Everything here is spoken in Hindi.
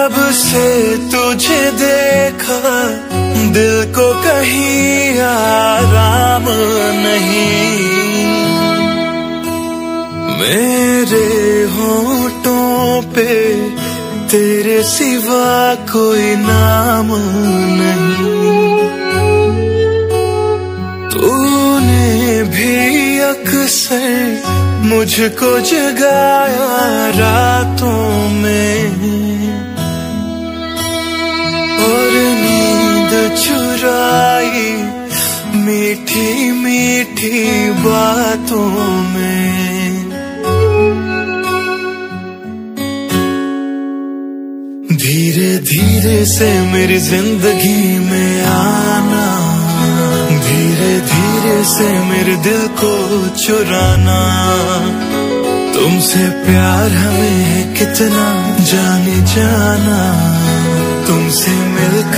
जब से तुझे देखा दिल को कहीं आराम नहीं, मेरे होठों पे तेरे सिवा कोई नाम नहीं। तूने भी अक्सर मुझको जगाया रातों में, और नींद चुराई मीठी मीठी बातों में। धीरे धीरे से मेरी जिंदगी में आना, धीरे धीरे से मेरे दिल को चुराना। तुमसे प्यार हमें कितना जाने जाना, तुमसे मिलकर